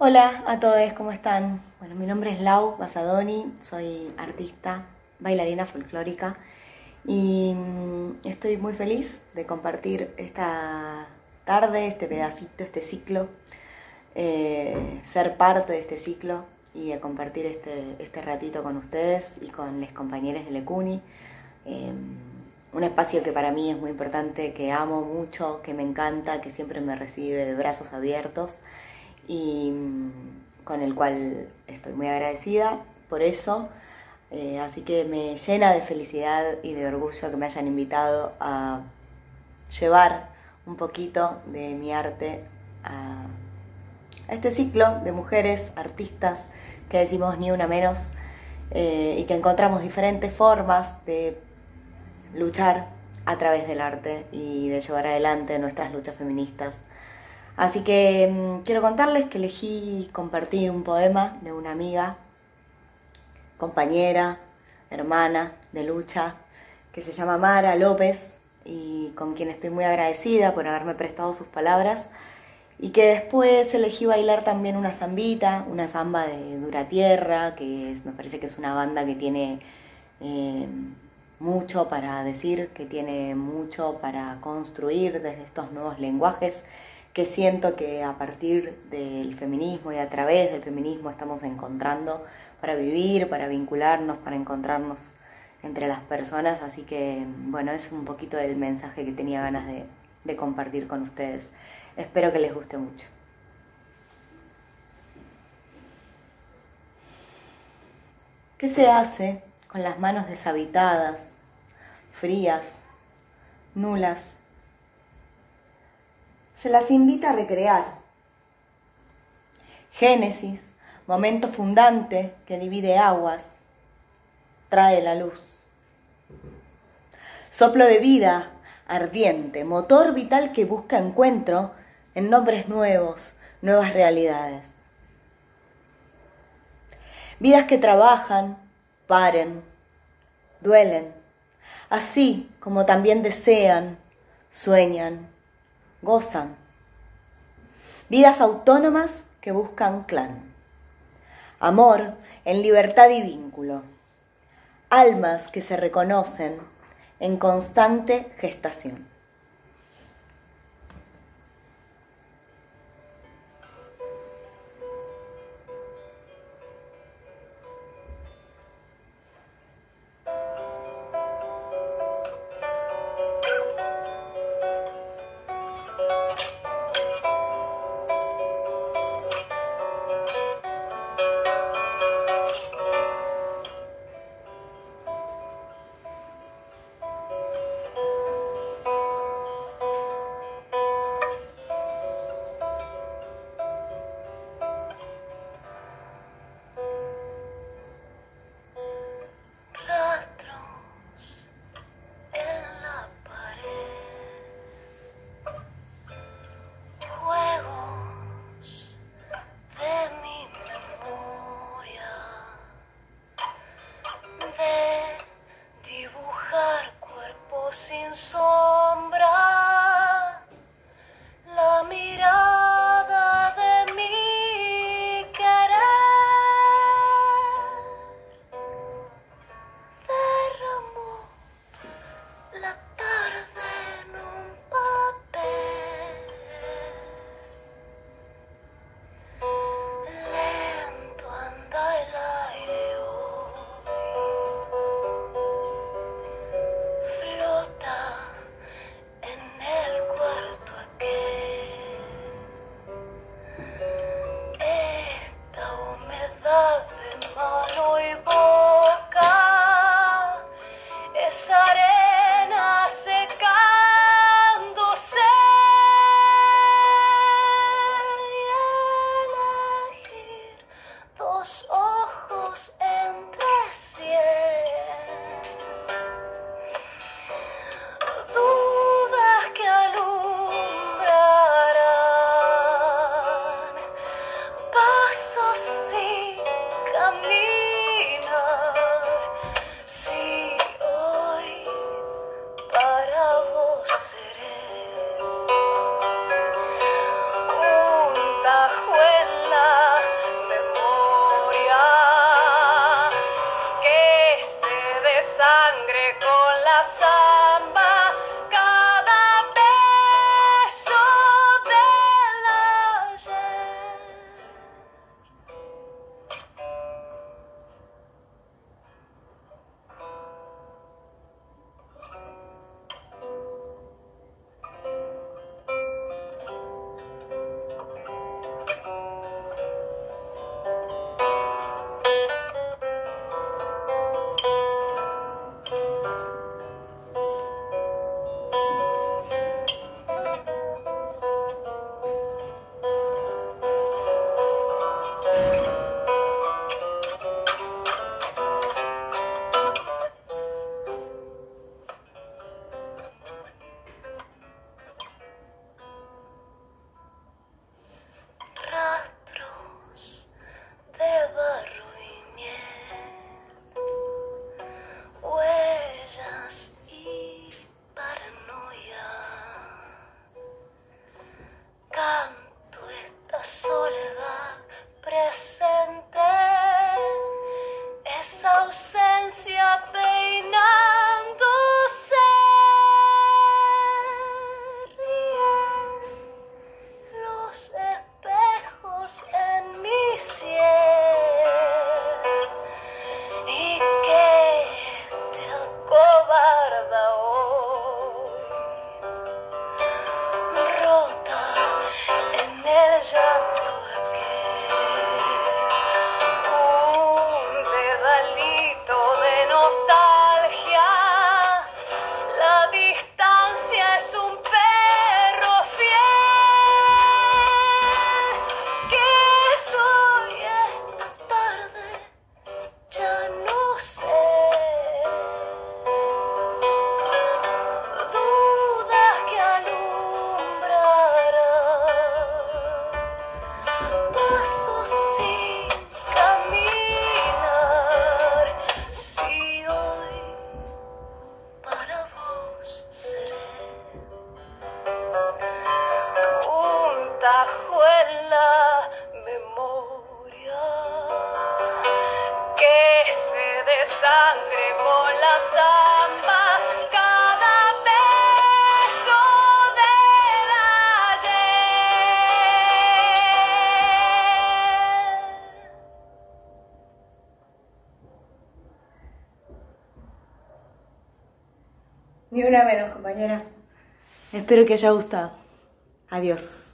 Hola a todos, ¿cómo están? Bueno, mi nombre es Lau Basadoni, soy artista, bailarina folclórica y estoy muy feliz de compartir esta tarde, este pedacito, este ciclo, ser parte de este ciclo y de compartir este ratito con ustedes y con los compañeros de Lecuni. Eh, un espacio que para mí es muy importante, que amo mucho, que me encanta, que siempre me recibe de brazos abiertos y con el cual estoy muy agradecida por eso. Así que me llena de felicidad y de orgullo que me hayan invitado a llevar un poquito de mi arte a este ciclo de mujeres artistas que decimos ni una menos, y que encontramos diferentes formas de luchar a través del arte y de llevar adelante nuestras luchas feministas. Así que quiero contarles que elegí compartir un poema de una amiga, compañera, hermana de lucha, que se llama Mara López y con quien estoy muy agradecida por haberme prestado sus palabras, y que después elegí bailar también una zambita, una zamba de Dura Tierra, me parece que es una banda que tiene mucho para decir, que tiene mucho para construir desde estos nuevos lenguajes que siento que a partir del feminismo y a través del feminismo estamos encontrando para vivir, para vincularnos, para encontrarnos entre las personas. Así que bueno, es un poquito del mensaje que tenía ganas de compartir con ustedes. Espero que les guste mucho. ¿Qué se hace con las manos deshabitadas, frías, nulas? Se las invita a recrear. Génesis, momento fundante que divide aguas, trae la luz. Soplo de vida, ardiente, motor vital que busca encuentro en nombres nuevos, nuevas realidades. Vidas que trabajan, paren, duelen, así como también desean, sueñan, gozan. Vidas autónomas que buscan clan. Amor en libertad y vínculo. Almas que se reconocen en constante gestación. tajo en la memoria, que se desangre con la samba cada beso del ayer. Ni una menos, compañera. Espero que haya gustado. Adiós.